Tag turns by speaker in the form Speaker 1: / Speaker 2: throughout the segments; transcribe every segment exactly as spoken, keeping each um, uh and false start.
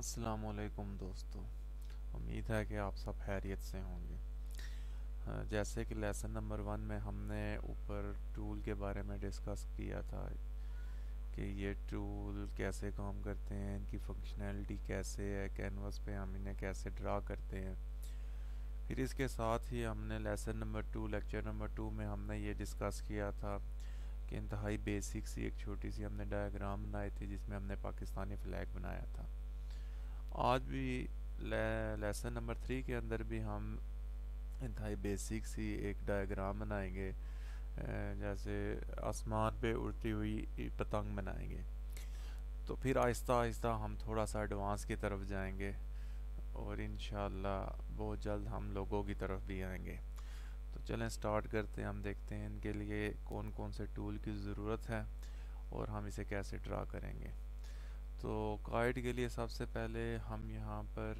Speaker 1: अस्सलामुअलैकुम दोस्तों। उम्मीद है कि आप सब खैरियत से होंगे। अ, जैसे कि लेसन नंबर वन में हमने ऊपर टूल के बारे में डिस्कस किया था कि ये टूल कैसे काम करते हैं, इनकी फंक्शनैलिटी कैसे है, कैनवस पे हम इन्हें कैसे ड्रा करते हैं। फिर इसके साथ ही हमने lesson number two lecture number two में हमने ये डिस्कस किया था कि इंतहाई बेसिक सी एक छोटी सी हमने डायग्राम बनाई थी जिसमें हमने पाकिस्तानी फ्लैग बनाया था। आज भी ले, लेसन नंबर थ्री के अंदर भी हम इंतहाई बेसिक सी एक डायग्राम बनाएंगे। अ, जैसे आसमान पे उड़ती हुई पतंग बनाएंगे। तो फिर आहिस्ता आहिस्ता हम थोड़ा सा एडवांस की तरफ जाएंगे और इंशाल्लाह बहुत जल्द हम लोगों की तरफ भी आएंगे। तो चलें स्टार्ट करते हैं। हम देखते हैं इनके लिए कौन कौन से टूल की ज़रूरत है और हम इसे कैसे ड्रा करेंगे। तो गाइड के लिए सबसे पहले हम यहाँ पर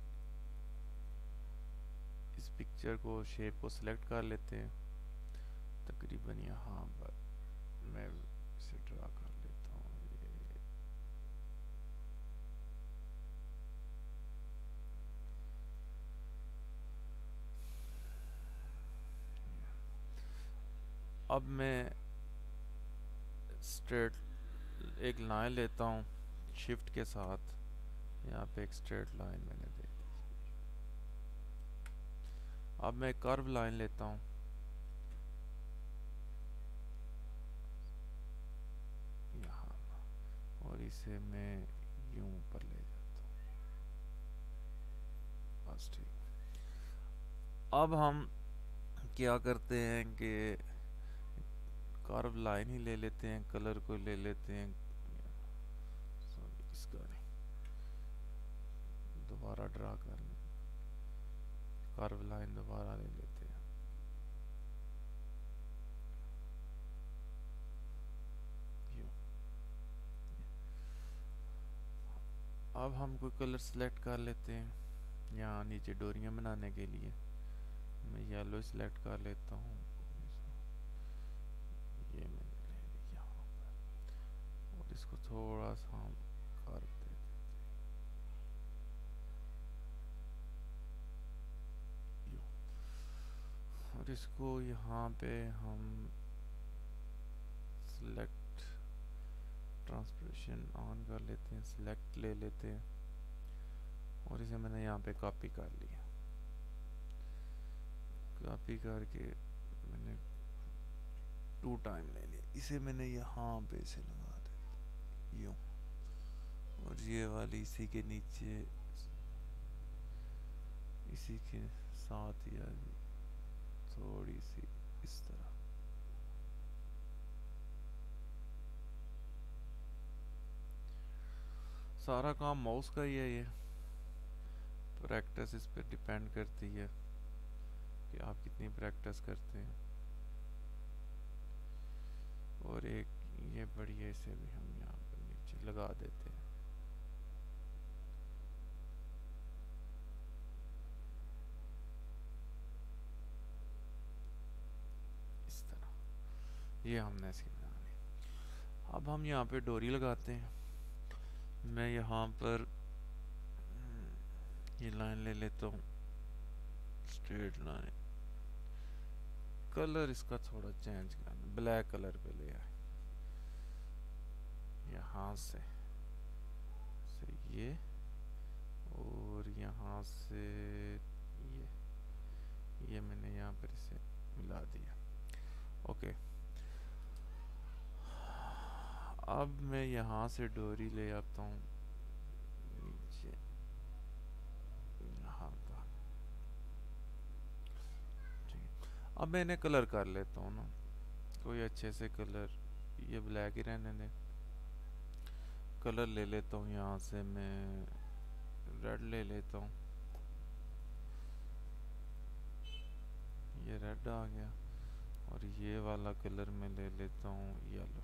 Speaker 1: इस पिक्चर को शेप को सिलेक्ट कर लेते हैं। तकरीबन यहाँ पर मैं इसे ड्रा कर लेता हूँ। ये अब मैं स्ट्रेट एक लाइन लेता हूँ शिफ्ट के साथ। यहाँ पे एक स्ट्रेट लाइन मैंने दे दी। अब मैं कर्व लाइन लेता हूँ यहाँ, और इसे मैं यूं ऊपर ले जाता हूँ। बस ठीक। अब हम क्या करते हैं कि कर्व लाइन ही ले लेते हैं, कलर को ले लेते हैं। सॉरी, इसका नहीं, दोबारा ड्रा कर लें। कर्व लाइन दोबारा ले लेते हैं। यूं। अब हम कोई कलर सेलेक्ट कर लेते हैं। यहाँ नीचे डोरियाँ बनाने के लिए मैं येलो सेलेक्ट कर लेता हूँ। ये मैंने ले लिया यहाँ पर, और इसको थोड़ा सा हम कर देते हैं यूं। और इसको यहाँ पे हम सिलेक्ट ट्रांसपेरेंट ऑन कर लेते हैं, सिलेक्ट ले लेते हैं, और इसे मैंने यहाँ पे कॉपी कर लिया। कॉपी करके मैंने टू टाइम ले लिया। इसे मैंने यहाँ पे से लगा दिया यूँ, और ये वाली इसी के नीचे इसी के साथ ही आ गई थोड़ी सी इस तरह। सारा काम माउस का ही है। ये प्रैक्टिस इस पर डिपेंड करती है कि आप कितनी प्रैक्टिस करते हैं। और एक ये बढ़िया, इसे भी हम यहाँ पर नीचे लगा देते हैं इस तरह। ये हमने इसकी बना ली। अब हम यहाँ पे डोरी लगाते हैं। मैं यहाँ पर ये लाइन ले लेता हूँ, स्ट्रेट लाइन। कलर इसका थोड़ा चेंज करना, ब्लैक कलर पे ले आए। यहाँ से से ये, और यहाँ से ये ये मैंने यहाँ पर इसे मिला दिया। ओके। अब मैं यहाँ से डोरी ले आता हूँ नीचे यहाँ पर। ठीक। अब मैं इन्हें कलर कर लेता हूँ ना, कोई अच्छे से कलर। ये ब्लैक ही रहने दें। कलर ले लेता हूँ यहाँ से, मैं रेड ले लेता हूँ। ये रेड आ गया। और ये वाला कलर मैं ले लेता हूँ येलो,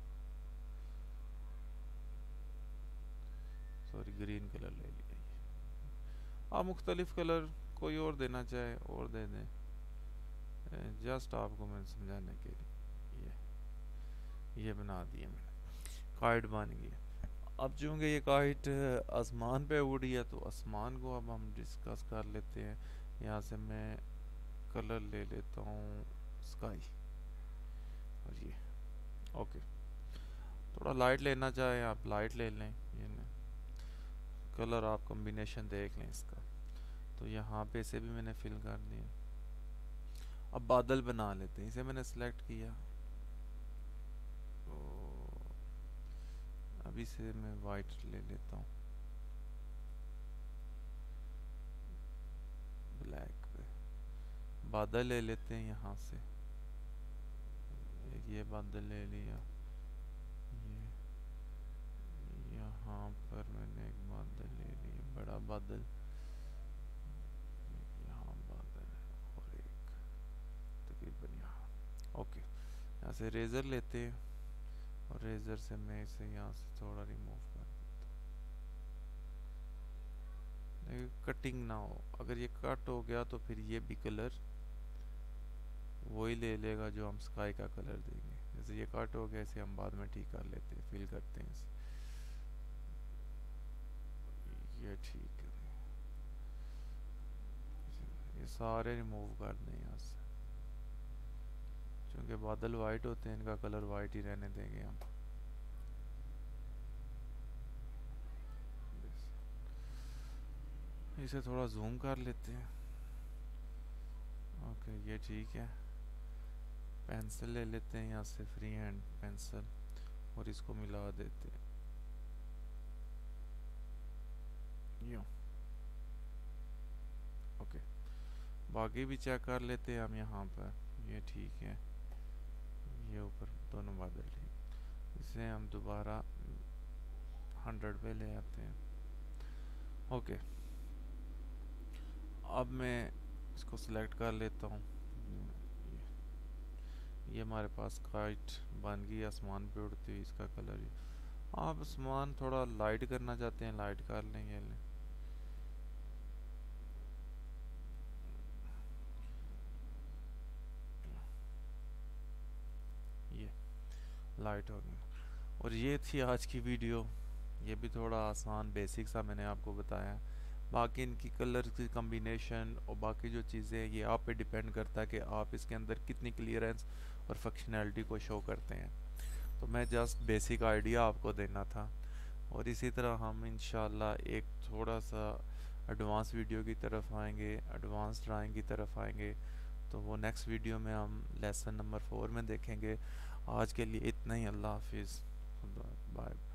Speaker 1: सॉरी ग्रीन कलर ले लिया। ये आप मुख्तलिफ कलर कोई और देना चाहे और दे दें, जस्ट आपको मैं समझाने के लिए ये ये बना दिया मैंने। कार्ड बन गया। अब चूंकि ये काइट आसमान पे उड़ी है तो आसमान को अब हम डिस्कस कर लेते हैं। यहाँ से मैं कलर ले लेता हूँ स्काई, और ये ओके। थोड़ा लाइट लेना चाहें आप लाइट ले लें, ये नहीं कलर आप कॉम्बिनेशन देख लें इसका। तो यहाँ पे से भी मैंने फिल कर दिया। अब बादल बना लेते हैं, इसे मैंने सेलेक्ट किया। तो अभी से मैं वाइट ले लेता हूँ, ब्लैक पे बादल ले लेते हैं यहाँ से। एक ये बादल ले लिया, ये यहाँ पर मैंने एक बादल ले लिया, बड़ा बादल। यहाँ बादल है और एक तकरीबन यहाँ। ओके, यहाँ से रेज़र लेते हैं और रेज़र से मैं इसे यहाँ से थोड़ा रिमूव कर देता हूँ, कटिंग ना हो। अगर ये कट हो गया तो फिर ये भी कलर वही ले लेगा जो हम स्काई का कलर देंगे। जैसे ये कट हो गया, इसे हम बाद में ठीक कर लेते हैं, फिल करते हैं इसे। ये ठीक है, ये सारे रिमूव कर दें यहाँ से। क्योंकि बादल वाइट होते हैं, इनका कलर वाइट ही रहने देंगे हम। इसे थोड़ा जूम कर लेते हैं। ओके, ये ठीक है। पेंसिल ले लेते हैं यहाँ से, फ्री हैंड पेंसिल, और इसको मिला देते हैं यूँ। ओके, बाकी भी चेक कर लेते हैं हम यहाँ पर। ये ठीक है, ये ऊपर दोनों बादल ठीक। इसे हम दोबारा हंड्रेड पे ले आते हैं। ओके, अब मैं इसको सिलेक्ट कर लेता हूँ। ये हमारे पास काइट बन गई आसमान पे उड़ती हुई, इसका कलर ही। आप आसमान थोड़ा लाइट करना चाहते हैं, लाइट कर लेंगे। ये लाइट हो गई। और ये थी आज की वीडियो। ये भी थोड़ा आसान बेसिक सा मैंने आपको बताया। बाकी इनकी कलर की कम्बिनेशन और बाकी जो चीज़ें हैं, ये आप पे डिपेंड करता है कि आप इसके अंदर कितनी क्लियरेंस और फंक्शनैलिटी को शो करते हैं। तो मैं जस्ट बेसिक आइडिया आपको देना था। और इसी तरह हम इंशाल्लाह एक थोड़ा सा एडवांस वीडियो की तरफ आएंगे, एडवांस ड्राइंग की तरफ आएंगे। तो वो नेक्स्ट वीडियो में हम लेसन नंबर फोर में देखेंगे। आज के लिए इतना ही। अल्लाह हाफिज़, बाय।